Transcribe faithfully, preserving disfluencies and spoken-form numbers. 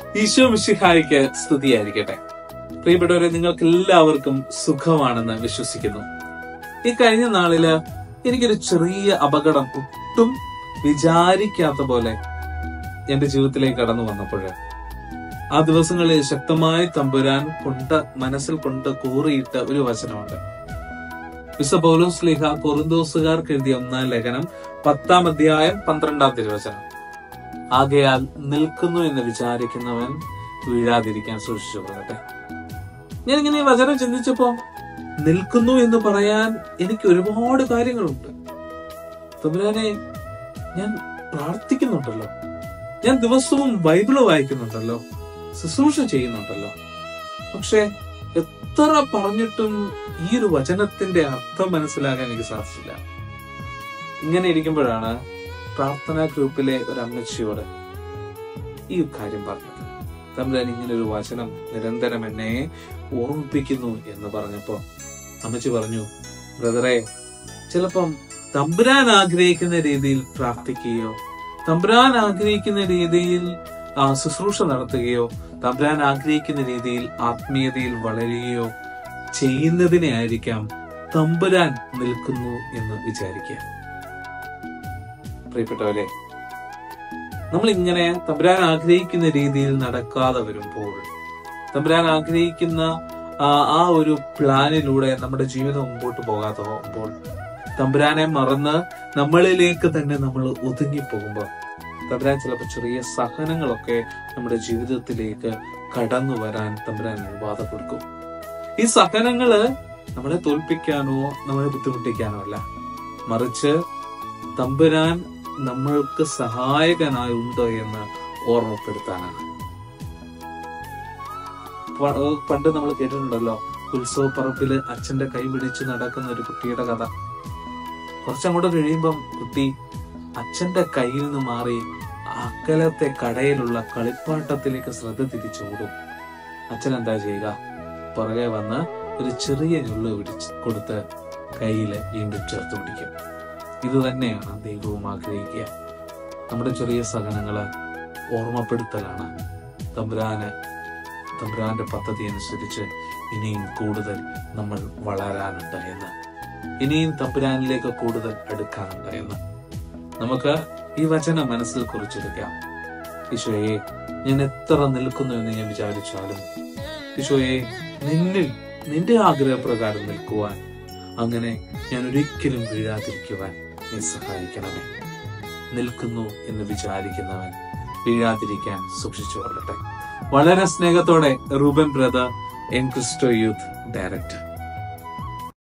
ഈശോ മിശിഹായ്ക്ക് സ്തുതിയായിരിക്കട്ടെ. പ്രിയപ്പെട്ടവരെ, നിങ്ങൾക്ക് എല്ലാവർക്കും സുഖമാണെന്ന് വിശ്വസിക്കുന്നു. ഈ കഴിഞ്ഞ നാളില് എനിക്കൊരു ചെറിയ അപകടം ഒട്ടും വിചാരിക്കാത്ത പോലെ എന്റെ ജീവിതത്തിലേക്ക് കടന്നു വന്നപ്പോഴ് ആ ദിവസങ്ങളിൽ ശക്തമായി തമ്പുരാൻ കൊണ്ട് മനസ്സിൽ കൊണ്ട് കൂറിയിട്ട ഒരു വചനമുണ്ട്. വിശുദ്ധ പൗലോസ് ശ്ലീഹ കൊറിന്തോസുകാർക്ക് എഴുതിയ ഒന്നാം ലേഖനം പത്താം അധ്യായം പന്ത്രണ്ടാം തിരുവചനം. ആകയാൽ നിൽക്കുന്നു എന്ന് വിചാരിക്കുന്നവൻ വീഴാതിരിക്കാൻ സൂക്ഷിച്ചു കൊള്ളട്ടെ. ഞാനിങ്ങനെ ഈ വചനം ചിന്തിച്ചപ്പോ നിൽക്കുന്നു എന്ന് പറയാൻ എനിക്ക് ഒരുപാട് കാര്യങ്ങളുണ്ട്. തമ്പുരാനെ, ഞാൻ പ്രാർത്ഥിക്കുന്നുണ്ടല്ലോ, ഞാൻ ദിവസവും ബൈബിള് വായിക്കുന്നുണ്ടല്ലോ, ശുശ്രൂഷ ചെയ്യുന്നുണ്ടല്ലോ. പക്ഷെ എത്ര പറഞ്ഞിട്ടും ഈ ഒരു വചനത്തിന്റെ അർത്ഥം മനസ്സിലാക്കാൻ എനിക്ക് സാധിച്ചില്ല. ഇങ്ങനെ ഇരിക്കുമ്പോഴാണ് പ്രാർത്ഥനാ ഗ്രൂപ്പിലെ ഒരു അമ്മച്ചിയോട് ഈ കാര്യം പറഞ്ഞത്. തമ്പുരാൻ ഇങ്ങനെ ഒരു വചനം നിരന്തരം എന്നെ ഓർമ്മിപ്പിക്കുന്നു എന്ന് പറഞ്ഞപ്പോ അമ്മച്ചി പറഞ്ഞു, ബ്രദറെ, ചിലപ്പം തമ്പുരാൻ ആഗ്രഹിക്കുന്ന രീതിയിൽ പ്രാർത്ഥിക്കുകയോ തമ്പുരാൻ ആഗ്രഹിക്കുന്ന രീതിയിൽ ആ ശുശ്രൂഷ നടത്തുകയോ തമ്പുരാൻ ആഗ്രഹിക്കുന്ന രീതിയിൽ ആത്മീയതയിൽ വളരുകയോ ചെയ്യുന്നതിനെ ആയിരിക്കാം തമ്പുരാൻ നിൽക്കുന്നു എന്ന് വിചാരിക്കുക. പ്രിയപ്പെട്ടവരെ, നമ്മൾ ഇങ്ങനെ തമ്പുരാൻ ആഗ്രഹിക്കുന്ന രീതിയിൽ നടക്കാതെ വരുമ്പോൾ, തമ്പുരാൻ ആഗ്രഹിക്കുന്ന ആ ഒരു പ്ലാനിലൂടെ നമ്മുടെ ജീവിതം മുമ്പോട്ട് പോകാതെ പോകുമ്പോൾ, തമ്പുരാനെ മറന്ന് നമ്മളിലേക്ക് തന്നെ നമ്മൾ ഒതുങ്ങിപ്പോകുമ്പോൾ തമ്പുരാൻ ചിലപ്പോൾ ചെറിയ സഹനങ്ങളൊക്കെ നമ്മുടെ ജീവിതത്തിലേക്ക് കടന്നു വരാൻ തമ്പുരാൻ അനുവാദം കൊടുക്കും. ഈ സഹനങ്ങള് നമ്മളെ തോൽപ്പിക്കാനോ നമ്മളെ ബുദ്ധിമുട്ടിക്കാനോ അല്ല, മറിച്ച് തമ്പുരാൻ നമ്മൾക്ക് സഹായകനായി ഉണ്ടോ എന്ന് ഓർമ്മപ്പെടുത്താനാണ്. പണ്ട് നമ്മൾ കേട്ടിട്ടുണ്ടല്ലോ, ഉത്സവപ്പറമ്പില് അച്ഛന്റെ കൈ പിടിച്ച് നടക്കുന്ന ഒരു കുട്ടിയുടെ കഥ. കുറച്ചങ്ങോട്ട് കഴിയുമ്പം കുട്ടി അച്ഛന്റെ കയ്യിൽ നിന്ന് മാറി അക്കലത്തെ കടയിലുള്ള കളിപ്പാട്ടത്തിലേക്ക് ശ്രദ്ധ തിരിച്ചോടും. അച്ഛൻ എന്താ ചെയ്യുക? പുറകെ വന്ന് ഒരു ചെറിയ ഞുള്ളു പിടിച്ച് കൊടുത്ത് കയ്യില് വീണ്ടും ചേർത്ത് പിടിക്കും. ഇത് തന്നെയാണ് ദൈവവും ആഗ്രഹിക്കുക. നമ്മുടെ ചെറിയ സഹനങ്ങള് ഓർമ്മപ്പെടുത്തലാണ് തമ്പുരാന് തമ്പുരാന്റെ പദ്ധതി അനുസരിച്ച് ഇനിയും കൂടുതൽ നമ്മൾ വളരാനുണ്ട് എന്ന്, ഇനിയും തമ്പുരാനിലേക്ക് കൂടുതൽ അടുക്കാനുണ്ട് എന്ന്. നമുക്ക് ഈ വചനം മനസ്സിൽ കുറിച്ചെടുക്കാം. ഈശോയെ, ഞാൻ എത്ര നിൽക്കുന്നു എന്ന് ഞാൻ വിചാരിച്ചാലും ഈശോയെ, നിന്നിൽ നിന്റെ ആഗ്രഹപ്രകാരം നിൽക്കുവാൻ, അങ്ങനെ ഞാൻ ഒരിക്കലും വീഴാതിരിക്കുവാൻ നീ സഹായിക്കണമേ. നിൽക്കുന്നു എന്ന് വിചാരിക്കുന്നവൻ വീഴാതിരിക്കാൻ സൂക്ഷിച്ചു കൊള്ളട്ടെ. വളരെ സ്നേഹത്തോടെ, Ruben brother, En Cristo youth director.